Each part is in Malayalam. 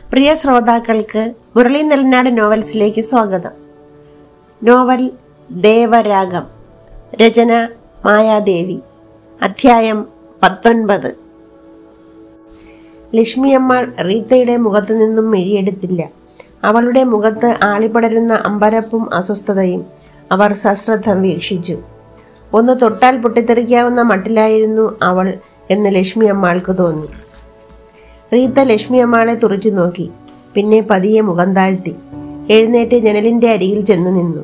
പ്രിയ ശ്രോതാക്കൾക്ക് മുരളി നെൽനാട് നോവൽസിലേക്ക് സ്വാഗതം. നോവൽ ദേവരാഗം, രചന മായാദേവി, അധ്യായം 19. ലക്ഷ്മിയമ്മാൾ റീത്തയുടെ മുഖത്തു നിന്നും മിഴിയെടുത്തില്ല. അവളുടെ മുഖത്ത് ആളിപ്പടരുന്ന അമ്പരപ്പും അസ്വസ്ഥതയും അവർ സശ്രദ്ധം വീക്ഷിച്ചു. ഒന്ന് തൊട്ടാൽ പൊട്ടിത്തെറിക്കാവുന്ന മട്ടിലായിരുന്നു അവൾ എന്ന് ലക്ഷ്മിയമ്മാൾക്ക് തോന്നി. റീത്ത ലക്ഷ്മിയമ്മാളെ തുറച്ചു നോക്കി. പിന്നെ പതിയെ മുഖം താഴ്ത്തി എഴുന്നേറ്റ് ജനലിന്റെ അരികിൽ ചെന്നു നിന്നു.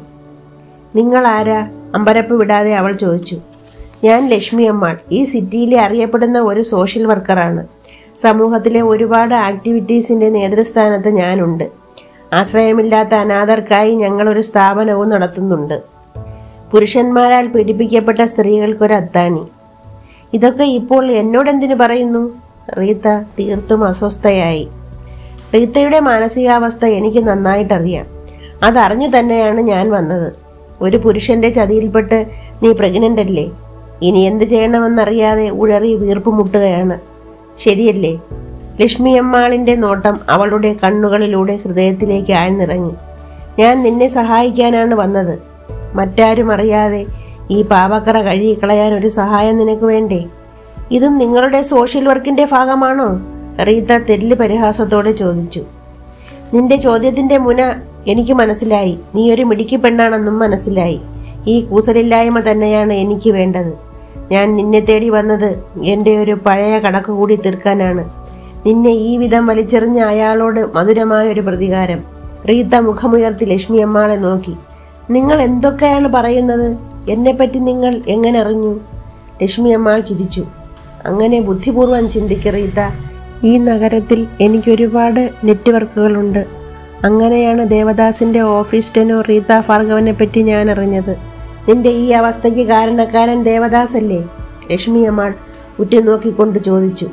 നിങ്ങൾ ആരാ? അമ്പരപ്പ് വിടാതെ അവൾ ചോദിച്ചു. ഞാൻ ലക്ഷ്മിയമ്മാൾ. ഈ സിറ്റിയിലെ അറിയപ്പെടുന്ന ഒരു സോഷ്യൽ വർക്കറാണ്. സമൂഹത്തിലെ ഒരുപാട് ആക്ടിവിറ്റീസിന്റെ നേതൃസ്ഥാനത്ത് ഞാനുണ്ട്. ആശ്രയമില്ലാത്ത അനാഥർക്കായി ഞങ്ങളൊരു സ്ഥാപനവും നടത്തുന്നുണ്ട്. പുരുഷന്മാരാൽ പീഡിപ്പിക്കപ്പെട്ട സ്ത്രീകൾക്കൊരു അത്താണി. ഇതൊക്കെ ഇപ്പോൾ എന്നോടെന്തിനു പറയുന്നു? റീത്ത തീർത്തും അസ്വസ്ഥയായി. റീത്തയുടെ മാനസികാവസ്ഥ എനിക്ക് നന്നായിട്ടറിയാം. അതറിഞ്ഞു തന്നെയാണ് ഞാൻ വന്നത്. ഒരു പുരുഷന്റെ ചതിയിൽപ്പെട്ട് നീ പ്രഗ്നന്റ് അല്ലേ? ഇനി എന്ത് ചെയ്യണമെന്നറിയാതെ ഉഴറി വീർപ്പുമുട്ടുകയാണ്, ശരിയല്ലേ? ലക്ഷ്മിയമ്മാളിന്റെ നോട്ടം അവളുടെ കണ്ണുകളിലൂടെ ഹൃദയത്തിലേക്ക് ആഴ്ന്നിറങ്ങി. ഞാൻ നിന്നെ സഹായിക്കാനാണ് വന്നത്. മറ്റാരും അറിയാതെ ഈ പാപക്കറ കഴുകിക്കളയാൻ ഒരു സഹായം നിനക്ക് വേണ്ടേ? ഇതും നിങ്ങളുടെ സോഷ്യൽ വർക്കിന്റെ ഭാഗമാണോ? റീത്ത തെല്ല് പരിഹാസത്തോടെ ചോദിച്ചു. നിന്റെ ചോദ്യത്തിന്റെ മുന എനിക്ക് മനസ്സിലായി. നീ ഒരു മിടുക്കി പെണ്ണാണെന്നും മനസ്സിലായി. ഈ കൂസലില്ലായ്മ തന്നെയാണ് എനിക്ക് വേണ്ടത്. ഞാൻ നിന്നെ തേടി വന്നത് എൻ്റെ ഒരു പഴയ കണക്ക് കൂടി തീർക്കാനാണ്. നിന്നെ ഈ വിധം വലിച്ചെറിഞ്ഞ അയാളോട് മധുരമായ ഒരു പ്രതികാരം. റീത്ത മുഖമുയർത്തി ലക്ഷ്മിയമ്മാളെ നോക്കി. നിങ്ങൾ എന്തൊക്കെയാണ് പറയുന്നത്? എന്നെപ്പറ്റി നിങ്ങൾ എങ്ങനെ അറിഞ്ഞു? ലക്ഷ്മിയമ്മാൾ ചിരിച്ചു. അങ്ങനെ ബുദ്ധിപൂർവം ചിന്തിക്ക് റീത്ത. ഈ നഗരത്തിൽ എനിക്കൊരുപാട് നെറ്റ്വർക്കുകളുണ്ട്. അങ്ങനെയാണ് ദേവദാസിന്റെ ഓഫീസ് ടെനോ റീത്ത ഭാർഗവനെ പറ്റി ഞാൻ അറിഞ്ഞത്. നിന്റെ ഈ അവസ്ഥയ്ക്ക് കാരണക്കാരൻ ദേവദാസ് അല്ലേ? ലക്ഷ്മിയമ്മാൾ ഉറ്റുനോക്കിക്കൊണ്ട് ചോദിച്ചു.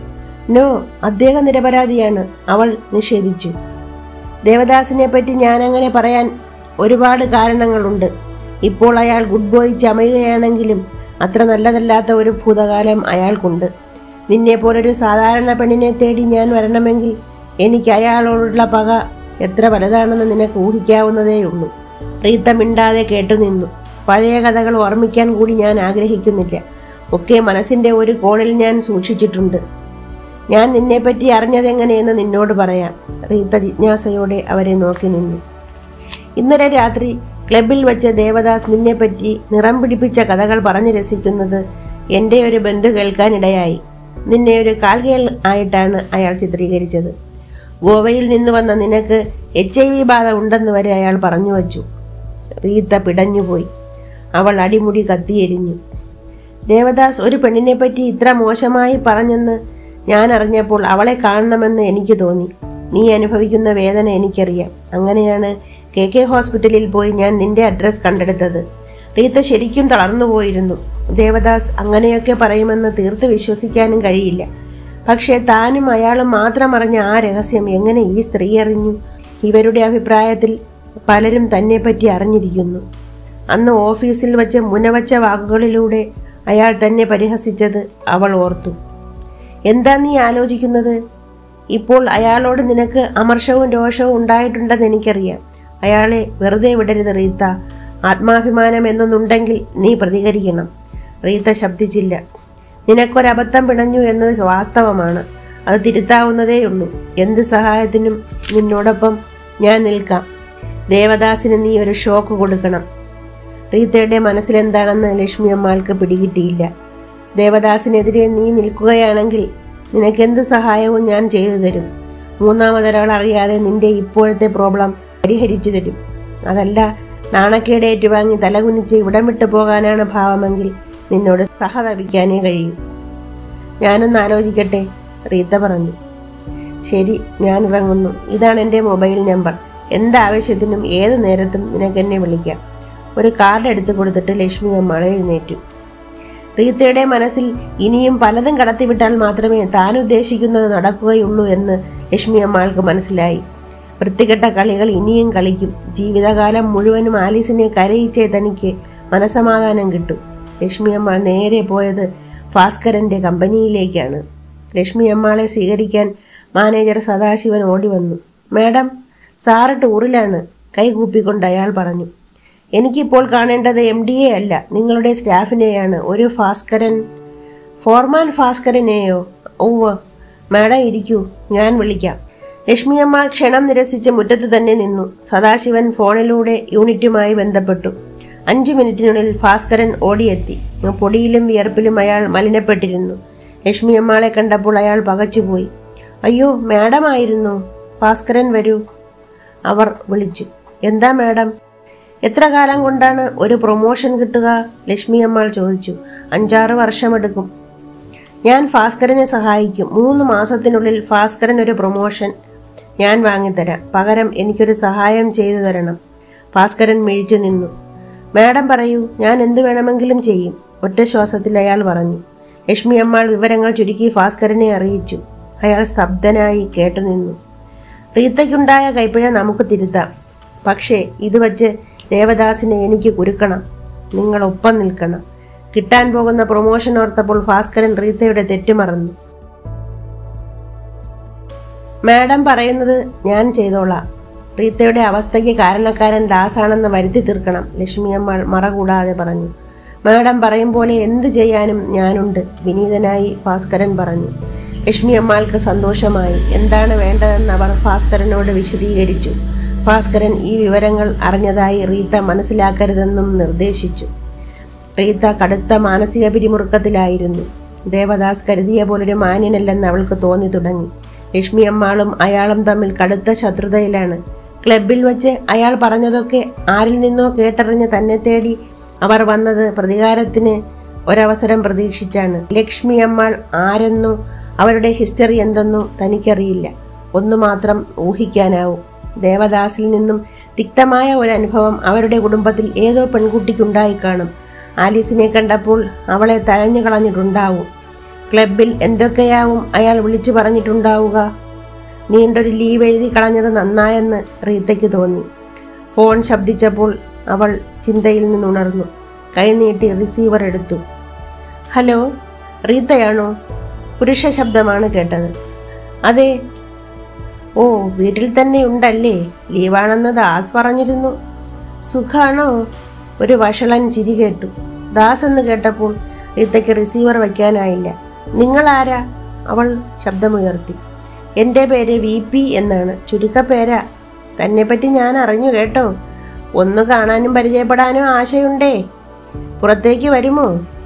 നോ, അദ്ദേഹം നിരപരാധിയാണ്, അവൾ നിഷേധിച്ചു. ദേവദാസിനെ പറ്റി ഞാൻ അങ്ങനെ പറയാൻ ഒരുപാട് കാരണങ്ങളുണ്ട്. ഇപ്പോൾ അയാൾ ഗുഡ് ബോയ് ചമയുകയാണെങ്കിലും അത്ര നല്ലതല്ലാത്ത ഒരു ഭൂതകാലം അയാൾക്കുണ്ട്. നിന്നെ പോലൊരു സാധാരണ പെണ്ണിനെ തേടി ഞാൻ വരണമെങ്കിൽ എനിക്ക് അയാളോടുള്ള പക എത്ര വലുതാണെന്ന് നിനക്ക് ഊഹിക്കാവുന്നതേയുള്ളൂ. റീത്ത മിണ്ടാതെ കേട്ടുനിന്നു. പഴയ കഥകൾ ഓർമ്മിക്കാൻ കൂടി ഞാൻ ആഗ്രഹിക്കുന്നില്ല. ഒക്കെ മനസ്സിന്റെ ഒരു കോണിൽ ഞാൻ സൂക്ഷിച്ചിട്ടുണ്ട്. ഞാൻ നിന്നെപ്പറ്റി അറിഞ്ഞതെങ്ങനെയെന്ന് നിന്നോട് പറയാം. റീത്ത ജിജ്ഞാസയോടെ അവരെ നോക്കി നിന്നു. ഇന്നലെ രാത്രി ക്ലബിൽ വെച്ച് ദേവദാസ് നിന്നെപ്പറ്റി നിറം പിടിപ്പിച്ച കഥകൾ പറഞ്ഞു രസിക്കുന്നത് എൻ്റെ ഒരു ബന്ധു കേൾക്കാനിടയായി. നിന്നെ ഒരു കാൽകേൾ ആയിട്ടാണ് അയാൾ ചിത്രീകരിച്ചത്. ഗോവയിൽ നിന്ന് വന്ന നിനക്ക് HIV ബാധ ഉണ്ടെന്ന് വരെ അയാൾ പറഞ്ഞു വച്ചു. റീത്ത പിടഞ്ഞുപോയി. അവൾ അടിമുടി കത്തിയെരിഞ്ഞു. ദേവദാസ് ഒരു പെണ്ണിനെ പറ്റി ഇത്ര മോശമായി പറഞ്ഞെന്ന് ഞാൻ അറിഞ്ഞപ്പോൾ അവളെ കാണണമെന്ന് എനിക്ക് തോന്നി. നീ അനുഭവിക്കുന്ന വേദന എനിക്കറിയാം. അങ്ങനെയാണ് KK ഹോസ്പിറ്റലിൽ പോയി ഞാൻ നിന്റെ അഡ്രസ് കണ്ടെടുത്തത്. റീത്ത ശരിക്കും തളർന്നുപോയിരുന്നു. ദേവദാസ് അങ്ങനെയൊക്കെ പറയുമെന്ന് തീർത്ത് വിശ്വസിക്കാനും കഴിയില്ല. പക്ഷേ താനും അയാളും മാത്രം അറിഞ്ഞ ആ രഹസ്യം എങ്ങനെ ഈ സ്ത്രീ അറിഞ്ഞു? ഇവരുടെ അഭിപ്രായത്തിൽ പലരും തന്നെ പറ്റി അറിഞ്ഞിരിക്കുന്നു. അന്ന് ഓഫീസിൽ വെച്ച് മുനവച്ച വാക്കുകളിലൂടെ അയാൾ തന്നെ പരിഹസിച്ചത് അവൾ ഓർത്തു. എന്താ നീ ആലോചിക്കുന്നത്? ഇപ്പോൾ അയാളോട് നിനക്ക് അമർഷവും രോഷവും ഉണ്ടായിട്ടുണ്ടെന്ന് എനിക്കറിയാം. അയാളെ വെറുതെ വിടരുത് റീത്ത. ആത്മാഭിമാനം എന്നൊന്നുണ്ടെങ്കിൽ നീ പ്രതികരിക്കണം. റീത്ത ശബ്ദിച്ചില്ല. നിനക്കൊരബദ്ധം പിണഞ്ഞു എന്നത് വാസ്തവമാണ്. അത് തിരുത്താവുന്നതേയുള്ളൂ. എന്ത് സഹായത്തിനും നിന്നോടൊപ്പം ഞാൻ നിൽക്കാം. ദേവദാസിന് നീ ഒരു ഷോക്ക് കൊടുക്കണം. റീത്തയുടെ മനസ്സിലെന്താണെന്ന് ലക്ഷ്മിയമ്മാൾക്ക് പിടികിട്ടിയില്ല. ദേവദാസിനെതിരെ നീ നിൽക്കുകയാണെങ്കിൽ നിനക്കെന്ത് സഹായവും ഞാൻ ചെയ്തു തരും. മൂന്നാമതൊരാൾ അറിയാതെ നിന്റെ ഇപ്പോഴത്തെ പ്രോബ്ലം പരിഹരിച്ചു തരും. അതല്ല നാണക്കേട് ഏറ്റുവാങ്ങി തലകുനിച്ച് ഇവിടം വിട്ടു പോകാനാണ് ഭാവമെങ്കിൽ നിന്നോട് സഹതപിക്കാനേ കഴിയൂ. ഞാനൊന്ന് ആലോചിക്കട്ടെ, റീത്ത പറഞ്ഞു. ശരി, ഞാൻ ഇറങ്ങുന്നു. ഇതാണ് എൻ്റെ മൊബൈൽ നമ്പർ. എന്താവശ്യത്തിനും ഏതു നേരത്തും നിനക്കെന്നെ വിളിക്കാം. ഒരു കാർഡ് എടുത്തു കൊടുത്തിട്ട് ലക്ഷ്മിയമ്മാൾ എഴുന്നേറ്റു. റീത്തയുടെ മനസ്സിൽ ഇനിയും പലതും കടത്തിവിട്ടാൽ മാത്രമേ താൻ ഉദ്ദേശിക്കുന്നത് നടക്കുകയുള്ളൂ എന്ന് ലക്ഷ്മിയമ്മാൾക്ക് മനസ്സിലായി. വൃത്തികെട്ട കളികൾ ഇനിയും കളിക്കും. ജീവിതകാലം മുഴുവനും ആലീസിനെ കരയിച്ചേ തനിക്ക് മനസമാധാനം കിട്ടും. ലക്ഷ്മിയമ്മാൾ നേരെ പോയത് ഭാസ്കരന്റെ കമ്പനിയിലേക്കാണ്. ലക്ഷ്മിയമ്മാളെ സ്വീകരിക്കാൻ മാനേജർ സദാശിവൻ ഓടി വന്നു. മാഡം, സാറ് ടൂറിലാണ്, കൈകൂപ്പിക്കൊണ്ട് അയാൾ പറഞ്ഞു. എനിക്കിപ്പോൾ കാണേണ്ടത് MD-യെ അല്ല, നിങ്ങളുടെ സ്റ്റാഫിനെയാണ്. ഒരു ഭാസ്കരൻ. ഫോർമാൻ ഭാസ്കരനെയോ? ഓവ്. മാഡം ഇരിക്കൂ, ഞാൻ വിളിക്കാം. ലക്ഷ്മിയമ്മ ക്ഷണം നിരസിച്ച് മുറ്റത്ത് തന്നെ നിന്നു. സദാശിവൻ ഫോണിലൂടെ യൂണിറ്റുമായി ബന്ധപ്പെട്ടു. 5 മിനിറ്റിനുള്ളിൽ ഭാസ്കരൻ ഓടിയെത്തി. പൊടിയിലും വിയർപ്പിലും അയാൾ മലിനപ്പെട്ടിരുന്നു. ലക്ഷ്മിയമ്മാളെ കണ്ടപ്പോൾ അയാൾ പകച്ചുപോയി. അയ്യോ, മാഡമായിരുന്നു. ഭാസ്കരൻ വരൂ, അവർ വിളിച്ചു. എന്താ മാഡം? എത്ര കാലം കൊണ്ടാണ് ഒരു പ്രൊമോഷൻ കിട്ടുക? ലക്ഷ്മിയമ്മാൾ ചോദിച്ചു. 5-6 വർഷമെടുക്കും. ഞാൻ ഭാസ്കരനെ സഹായിക്കും. 3 മാസത്തിനുള്ളിൽ ഭാസ്കരൻ ഒരു പ്രൊമോഷൻ ഞാൻ വാങ്ങിത്തരാം. പകരം എനിക്കൊരു സഹായം ചെയ്തു തരണം. ഭാസ്കരൻ മിഴിച്ചു നിന്നു. മാഡം പറയൂ, ഞാൻ എന്തു വേണമെങ്കിലും ചെയ്യും, ഒറ്റ ശ്വാസത്തിൽ അയാൾ പറഞ്ഞു. ലക്ഷ്മിയമ്മാൾ വിവരങ്ങൾ ചുരുക്കി ഭാസ്കരനെ അറിയിച്ചു. അയാൾ സ്തബ്ധനായി കേട്ടുനിന്നു. റീത്തയ്ക്കുണ്ടായ കൈപ്പിഴ നമുക്ക് തിരുത്താം. പക്ഷേ ഇത് വച്ച് ദേവദാസിനെ എനിക്ക് കുരുക്കണം. നിങ്ങൾ ഒപ്പം നിൽക്കണം. കിട്ടാൻ പോകുന്ന പ്രൊമോഷൻ ഓർത്തപ്പോൾ ഭാസ്കരൻ റീത്തയുടെ തെറ്റുമറന്നു. മാഡം പറയുന്നത് ഞാൻ ചെയ്തോളാം. റീത്തയുടെ അവസ്ഥയ്ക്ക് കാരണക്കാരൻ ദാസാണെന്ന് വരുത്തി തീർക്കണം, ലക്ഷ്മിയമ്മാൾ മറകൂടാതെ പറഞ്ഞു. മാഡം പറയും പോലെ എന്തു ചെയ്യാനും ഞാനുണ്ട്, വിനീതനായി ഭാസ്കരൻ പറഞ്ഞു. ലക്ഷ്മിയമ്മാൾക്ക് സന്തോഷമായി. എന്താണ് വേണ്ടതെന്ന് അവർ ഭാസ്കരനോട് വിശദീകരിച്ചു. ഭാസ്കരൻ ഈ വിവരങ്ങൾ അറിഞ്ഞതായി റീത്ത മനസ്സിലാക്കരുതെന്നും നിർദ്ദേശിച്ചു. റീത്ത കടുത്ത മാനസിക പിരിമുറുക്കത്തിലായിരുന്നു. ദേവദാസ് കരുതിയ പോലൊരു മാന്യനല്ലെന്ന് അവൾക്ക് തോന്നി തുടങ്ങി. ലക്ഷ്മിയമ്മാളും അയാളും തമ്മിൽ കടുത്ത ശത്രുതയിലാണ്. ക്ലബിൽ വച്ച് അയാൾ പറഞ്ഞതൊക്കെ ആരിൽ നിന്നോ കേട്ടറിഞ്ഞ് തന്നെ തേടി അവർ വന്നത് പ്രതികാരത്തിന് ഒരവസരം പ്രതീക്ഷിച്ചാണ്. ലക്ഷ്മിയമ്മാൾ ആരെന്നോ അവരുടെ ഹിസ്റ്ററി എന്തെന്നോ തനിക്കറിയില്ല. ഒന്നു മാത്രം ഊഹിക്കാനാവും. ദേവദാസിൽ നിന്നും തിക്തമായ ഒരു അനുഭവം അവരുടെ കുടുംബത്തിൽ ഏതോ പെൺകുട്ടിക്കുണ്ടായി കാണും. ആലീസിനെ കണ്ടപ്പോൾ അവളെ തഴഞ്ഞു കളഞ്ഞിട്ടുണ്ടാവും. ക്ലബിൽ എന്തൊക്കെയാവും അയാൾ വിളിച്ചു പറഞ്ഞിട്ടുണ്ടാവുക. നീണ്ടൊരു ലീവ് എഴുതി കളഞ്ഞത് നന്നായെന്ന് റീത്തയ്ക്ക് തോന്നി. ഫോൺ ശബ്ദിച്ചപ്പോൾ അവൾ ചിന്തയിൽ നിന്നുണർന്നു. കൈനീട്ടി റിസീവർ എടുത്തു. ഹലോ, റീത്തയാണോ? പുരുഷ ശബ്ദമാണ് കേട്ടത്. അതെ. ഓ, വീട്ടിൽ തന്നെ ഉണ്ടല്ലേ? ലീവാണെന്ന് ദാസ് പറഞ്ഞിരുന്നു. സുഖാണോ? ഒരു വഷളൻ ചിരി കേട്ടു. ദാസ് എന്ന് കേട്ടപ്പോൾ റീത്തയ്ക്ക് റിസീവർ വയ്ക്കാനായില്ല. നിങ്ങളാരാ? അവൾ ശബ്ദമുയർത്തി. എൻ്റെ പേര് VP എന്നാണ്, ചുരുക്കപ്പേരാ. തന്നെപ്പറ്റി ഞാൻ അറിഞ്ഞു കേട്ടോ. ഒന്ന് കാണാനും പരിചയപ്പെടാനും ആശയുണ്ടേ. പുറത്തേക്ക് വരുമോ?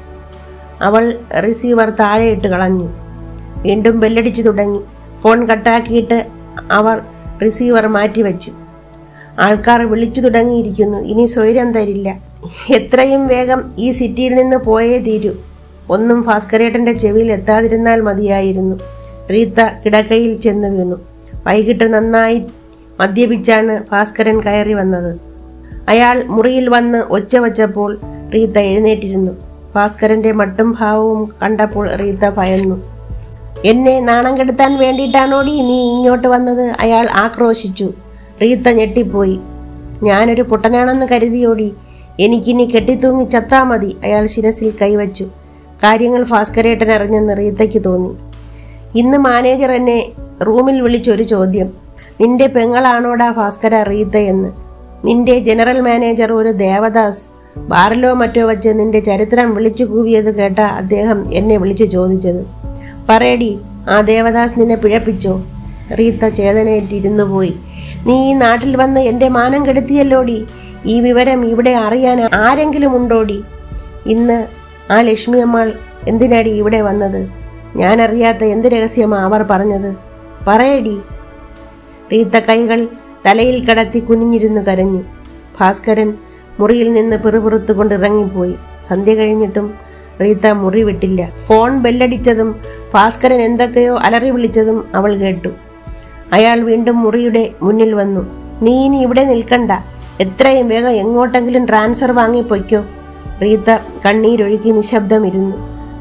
അവൾ റിസീവർ താഴെയിട്ട് കളഞ്ഞു. വീണ്ടും ബെല്ലടിച്ചു തുടങ്ങി. ഫോൺ കട്ടാക്കിയിട്ട് അവർ റിസീവർ മാറ്റിവെച്ചു. ആൾക്കാർ വിളിച്ചു തുടങ്ങിയിരിക്കുന്നു. ഇനി സ്വൈരം തരില്ല. എത്രയും വേഗം ഈ സിറ്റിയിൽ നിന്ന് പോയേ തീരൂ. ഒന്നും ഭാസ്കരേട്ടൻ്റെ ചെവിയിൽ എത്താതിരുന്നാൽ മതിയായിരുന്നു. റീത്ത കിടക്കയിൽ ചെന്ന് വീണു. വൈകിട്ട് നന്നായി മദ്യപിച്ചാണ് ഭാസ്കരൻ കയറി വന്നത്. അയാൾ മുറിയിൽ വന്ന് ഒച്ച വച്ചപ്പോൾ റീത്ത എഴുന്നേറ്റിരുന്നു. ഭാസ്കരന്റെ മട്ടും ഭാവവും കണ്ടപ്പോൾ റീത്ത ഭയന്നു. എന്നെ നാണം കെടുത്താൻ വേണ്ടിയിട്ടാണോടി നീ ഇങ്ങോട്ട് വന്നത്? അയാൾ ആക്രോശിച്ചു. റീത്ത ഞെട്ടിപ്പോയി. ഞാനൊരു പൊട്ടനാണെന്ന് കരുതിയോടി? എനിക്കിനി കെട്ടിത്തൂങ്ങി ചത്താ മതി. അയാൾ ശിരസിൽ കൈവച്ചു. കാര്യങ്ങൾ ഭാസ്കരേട്ടൻ അറിഞ്ഞെന്ന് റീത്തയ്ക്ക് തോന്നി. ഇന്ന് മാനേജർ എന്നെ റൂമിൽ വിളിച്ചൊരു ചോദ്യം. നിന്റെ പെങ്ങളാണോടാ ഭാസ്കര റീത്തയെന്ന്. നിന്റെ ജനറൽ മാനേജർ ഒരു ദേവദാസ് ബാറിലോ മറ്റോ വച്ച് നിന്റെ ചരിത്രം വിളിച്ചു കൂവിയത് കേട്ട അദ്ദേഹം എന്നെ വിളിച്ചു ചോദിച്ചത്. പറയടി, ആ ദേവദാസ് നിന്നെ പിഴപ്പിച്ചോ? റീത്ത ചേതനയേറ്റിരുന്നു പോയി. നീ ഈ നാട്ടിൽ വന്ന് എൻ്റെ മാനം കെടുത്തിയല്ലോടി. ഈ വിവരം ഇവിടെ അറിയാൻ ആരെങ്കിലും ഉണ്ടോടി? ഇന്ന് ആ ലക്ഷ്മിയമ്മാൾ എന്തിനാടി ഇവിടെ വന്നത്? ഞാനറിയാത്ത എന്ത് രഹസ്യമാ അവർ പറഞ്ഞത്? പറയടി. റീത്ത കൈകൾ തലയിൽ കടത്തി കുനിഞ്ഞിരുന്നു കരഞ്ഞു. ഭാസ്കരൻ മുറിയിൽ നിന്ന് പിറുപിറുത്തുകൊണ്ട് ഇറങ്ങിപ്പോയി. സന്ധ്യ കഴിഞ്ഞിട്ടും റീത്ത മുറി വിട്ടില്ല. ഫോൺ ബെല്ലടിച്ചതും ഭാസ്കരൻ എന്തൊക്കെയോ അലറി വിളിച്ചതും അവൾ കേട്ടു. അയാൾ വീണ്ടും മുറിയുടെ മുന്നിൽ വന്നു. നീ ഇനി ഇവിടെ നിൽക്കണ്ട, എത്രയും വേഗം എങ്ങോട്ടെങ്കിലും ട്രാൻസ്ഫർ വാങ്ങി പൊയ്ക്കോ. റീത്ത കണ്ണീരൊഴുക്കി നിശബ്ദം ഇരുന്നു.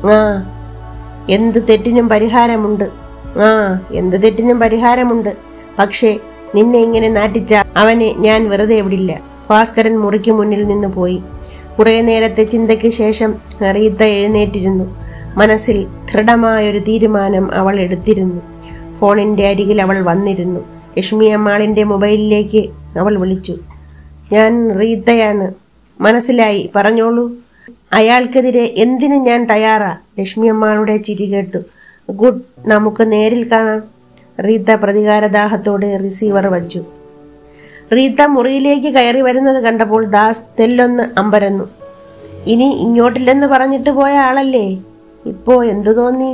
എന്ത് തെറ്റിനും പരിഹാരമുണ്ട്. എന്ത് തെറ്റിനും പരിഹാരമുണ്ട്. പക്ഷേ നിന്നെ ഇങ്ങനെ നാട്ടിച്ച അവനെ ഞാൻ വെറുതെ വിടില്ല. ഭാസ്കരൻ മുറിക്ക് മുന്നിൽ നിന്ന് പോയി. കുറെ നേരത്തെ ചിന്തയ്ക്ക് ശേഷം റീത്ത എഴുന്നേറ്റിരുന്നു. മനസ്സിൽ ദൃഢമായൊരു തീരുമാനം അവൾ എടുത്തിരുന്നു. ഫോണിന്റെ അരികിൽ അവൾ വന്നിരുന്നു. ലക്ഷ്മി അമ്മാളിന്റെ മൊബൈലിലേക്ക് അവൾ വിളിച്ചു. ഞാൻ റീത്തയാണ്. മനസ്സിലായി, പറഞ്ഞോളൂ. അയാൾക്കെതിരെ എന്തിനും ഞാൻ തയ്യാറാ. ലക്ഷ്മി അമ്മാളുടെ ചിരി കേട്ടു. ഗുഡ്, നമുക്ക് നേരിൽ കാണാം. റീത്ത പ്രതികാരദാഹത്തോടെ റിസീവർ വച്ചു. റീത്ത മുറിയിലേക്ക് കയറി വരുന്നത് കണ്ടപ്പോൾ ദാസ് തെല്ലൊന്ന് അമ്പരന്നു. ഇനി ഇങ്ങോട്ടില്ലെന്ന് പറഞ്ഞിട്ട് പോയ ആളല്ലേ? ഇപ്പോ എന്തു തോന്നി?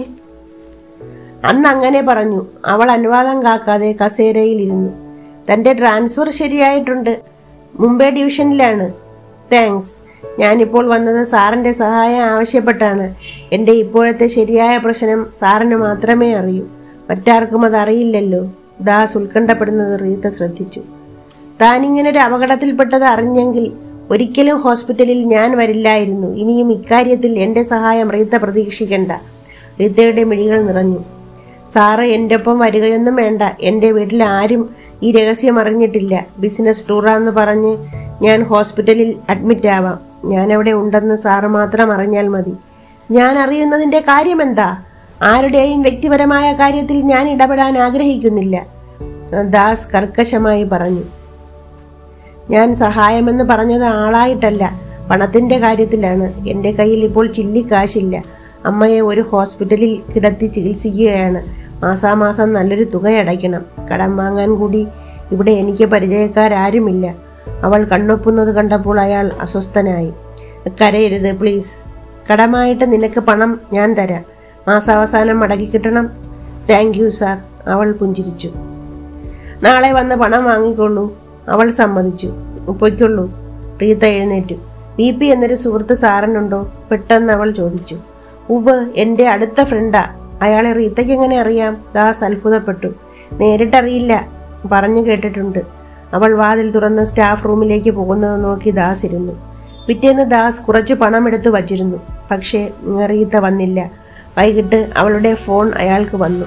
അന്ന് അങ്ങനെ പറഞ്ഞു. അവൾ അനുവാദം കാക്കാതെ കസേരയിൽ ഇരുന്നു. തന്റെ ട്രാൻസ്ഫർ ശരിയായിട്ടുണ്ട്. മുംബൈ ഡിവിഷനിലാണ്. താങ്ക്സ്. ഞാനിപ്പോൾ വന്നത് സാറിന്റെ സഹായം ആവശ്യപ്പെട്ടാണ്. എൻ്റെ ഇപ്പോഴത്തെ ശരിയായ പ്രശ്നം സാറിന് മാത്രമേ അറിയൂ. മറ്റാർക്കും അത് അറിയില്ലല്ലോ. ദാസ് ഉത്കണ്ഠപ്പെടുന്നത് റീത്ത ശ്രദ്ധിച്ചു. താനിങ്ങനൊരു അപകടത്തിൽപ്പെട്ടത് അറിഞ്ഞെങ്കിൽ ഒരിക്കലും ഹോസ്പിറ്റലിൽ ഞാൻ വരില്ലായിരുന്നു. ഇനിയും ഇക്കാര്യത്തിൽ എൻ്റെ സഹായം റീത്ത പ്രതീക്ഷിക്കണ്ട. റീത്തയുടെ മിഴികൾ നിറഞ്ഞു. സാറ് എൻ്റെ ഒപ്പം വരികയൊന്നും വേണ്ട. എൻ്റെ വീട്ടിൽ ആരും ഈ രഹസ്യം അറിഞ്ഞിട്ടില്ല. ബിസിനസ് ടൂറാന്ന് പറഞ്ഞ് ഞാൻ ഹോസ്പിറ്റലിൽ അഡ്മിറ്റ് ആവാം. ഞാനവിടെ ഉണ്ടെന്ന് സാറ് മാത്രം അറിഞ്ഞാൽ മതി. ഞാൻ അറിയുന്നതിൻ്റെ കാര്യമെന്താ? ആരുടെയും വ്യക്തിപരമായ കാര്യത്തിൽ ഞാൻ ഇടപെടാൻ ആഗ്രഹിക്കുന്നില്ല. ദാസ് കർക്കശമായി പറഞ്ഞു. ഞാൻ സഹായമെന്ന് പറഞ്ഞത് ആളായിട്ടല്ല, പണത്തിന്റെ കാര്യത്തിലാണ്. എൻ്റെ കയ്യിൽ ഇപ്പോൾ ചില്ലിക്കാശില്ല. അമ്മയെ ഒരു ഹോസ്പിറ്റലിൽ കിടത്തി ചികിത്സിക്കുകയാണ്. മാസാമാസം നല്ലൊരു തുക അടയ്ക്കണം. കടം വാങ്ങാൻ കൂടി ഇവിടെ എനിക്ക് പരിചയക്കാരാരുമില്ല. അവൾ കണ്ണൊപ്പുന്നത് കണ്ടപ്പോൾ അയാൾ അസ്വസ്ഥനായി. കരയരുത് പ്ലീസ്. കടമായിട്ട് നിനക്ക് പണം ഞാൻ തരാം. മാസാവസാനം മടക്കി കിട്ടണം. Thank you sir. അവൾ പുഞ്ചിരിച്ചു. നാളെ വന്ന് പണം വാങ്ങിക്കൊള്ളൂ. അവൾ സമ്മതിച്ചു. പൊയ്ക്കൊള്ളൂ. റീത്ത എഴുന്നേറ്റു. VP എന്നൊരു സുഹൃത്ത് സാറിനുണ്ടോ? പെട്ടെന്ന് അവൾ ചോദിച്ചു. ഉവ്, എൻ്റെ അടുത്ത ഫ്രണ്ടാ. അയാളെ റീത്തയ്ക്ക് എങ്ങനെ അറിയാം? ദാസ് അത്ഭുതപ്പെട്ടു. നേരിട്ടറിയില്ല, പറഞ്ഞു കേട്ടിട്ടുണ്ട്. അവൾ വാതിൽ തുറന്ന് സ്റ്റാഫ് റൂമിലേക്ക് പോകുന്നത് നോക്കി ദാസ് ഇരുന്നു. പിറ്റേന്ന് ദാസ് കുറച്ച് പണം എടുത്തു വച്ചിരുന്നു. പക്ഷേ റീത്ത വന്നില്ല. വൈകിട്ട് അവളുടെ ഫോൺ അയാൾക്ക് വന്നു.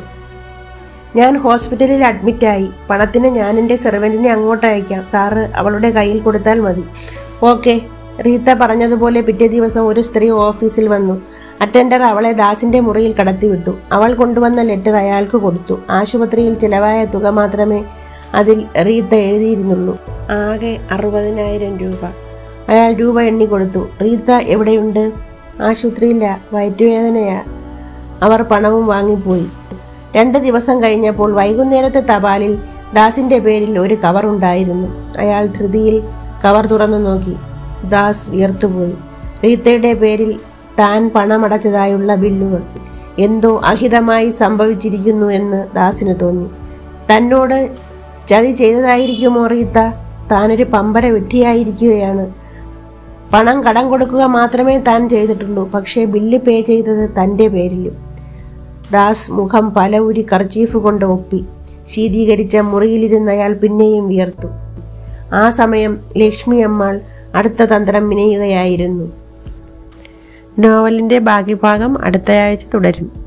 ഞാൻ ഹോസ്പിറ്റലിൽ അഡ്മിറ്റായി. പണത്തിന് ഞാൻ എൻ്റെ സെർവൻറ്റിനെ അങ്ങോട്ട് അയക്കാം. സാറ് അവളുടെ കയ്യിൽ കൊടുത്താൽ മതി. ഓക്കെ. റീത്ത പറഞ്ഞതുപോലെ പിറ്റേ ദിവസം ഒരു സ്ത്രീ ഓഫീസിൽ വന്നു. അറ്റൻഡർ അവളെ ദാസിന്റെ മുറിയിൽ കടത്തിവിട്ടു. അവൾ കൊണ്ടുവന്ന ലെറ്റർ അയാൾക്ക് കൊടുത്തു. ആശുപത്രിയിൽ ചിലവായ തുക മാത്രമേ അതിൽ റീത്ത എഴുതിയിരുന്നുള്ളൂ. ആകെ 60,000 രൂപ. അയാൾ രൂപ എണ്ണി കൊടുത്തു. റീത്ത എവിടെയുണ്ട്? ആശുപത്രിയില്ല, വയറ്റുവേദനയാ. അവർ പണവും വാങ്ങിപ്പോയി. 2 ദിവസം കഴിഞ്ഞപ്പോൾ വൈകുന്നേരത്തെ തപാലിൽ ദാസിന്റെ പേരിൽ ഒരു കവർ ഉണ്ടായിരുന്നു. അയാൾ ധൃതിയിൽ കവർ തുറന്നു നോക്കി. ദാസ് വിയർത്തുപോയി. റീത്തയുടെ പേരിൽ താൻ പണമടച്ചതായുള്ള ബില്ലുകൾ. എന്തോ അഹിതമായി സംഭവിച്ചിരിക്കുന്നു എന്ന് ദാസിന് തോന്നി. തന്നോട് ചതി ചെയ്തതായിരിക്കുമോ റീത്ത? താനൊരു പമ്പര വിഡ്ഢിയായിരിക്കുകയാണ്. പണം കടം കൊടുക്കുക മാത്രമേ താൻ ചെയ്തിട്ടുള്ളൂ. പക്ഷേ ബില്ല് പേ ചെയ്തത് തൻ്റെ പേരിലും. ദാസ് മുഖം പല ഉരി കർച്ചീഫ് കൊണ്ട് ഒപ്പി. ശീതീകരിച്ച മുറിയിലിരുന്ന അയാൾ പിന്നെയും വിയർത്തു. ആ സമയം ലക്ഷ്മി അമ്മാൾ അടുത്ത തന്ത്രം മിനയുകയായിരുന്നു. നോവലിന്റെ ബാക്കി ഭാഗം അടുത്തയാഴ്ച തുടരും.